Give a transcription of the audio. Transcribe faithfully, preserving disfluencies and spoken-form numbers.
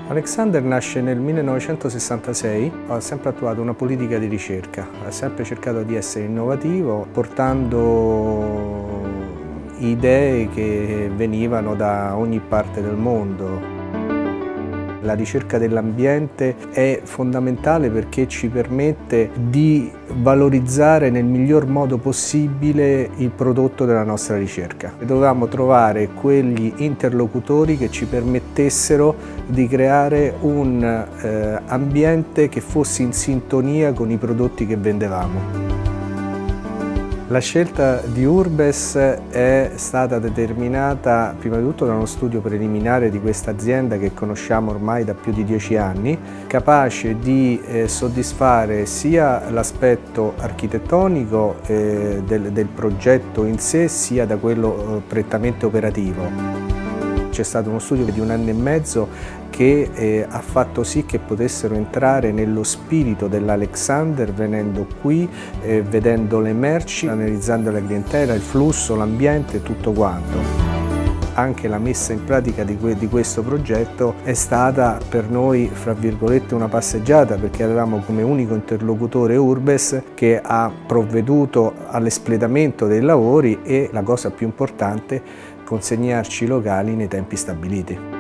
Alexander nasce nel millenovecentosessantasei, ha sempre attuato una politica di ricerca, ha sempre cercato di essere innovativo portando idee che venivano da ogni parte del mondo. La ricerca dell'ambiente è fondamentale perché ci permette di valorizzare nel miglior modo possibile il prodotto della nostra ricerca. Dovevamo trovare quegli interlocutori che ci permettessero di creare un eh, ambiente che fosse in sintonia con i prodotti che vendevamo. La scelta di Urbes è stata determinata prima di tutto da uno studio preliminare di questa azienda che conosciamo ormai da più di dieci anni, capace di eh, soddisfare sia l'aspetto architettonico eh, del, del progetto in sé, sia da quello eh, prettamente operativo. C'è stato uno studio di un anno e mezzo che eh, ha fatto sì che potessero entrare nello spirito dell'Alexander venendo qui, eh, vedendo le merci, analizzando la clientela, il flusso, l'ambiente, tutto quanto. Anche la messa in pratica di, que di questo progetto è stata per noi, fra virgolette, una passeggiata, perché avevamo come unico interlocutore Urbes che ha provveduto all'espletamento dei lavori e, la cosa più importante, consegnarci i locali nei tempi stabiliti.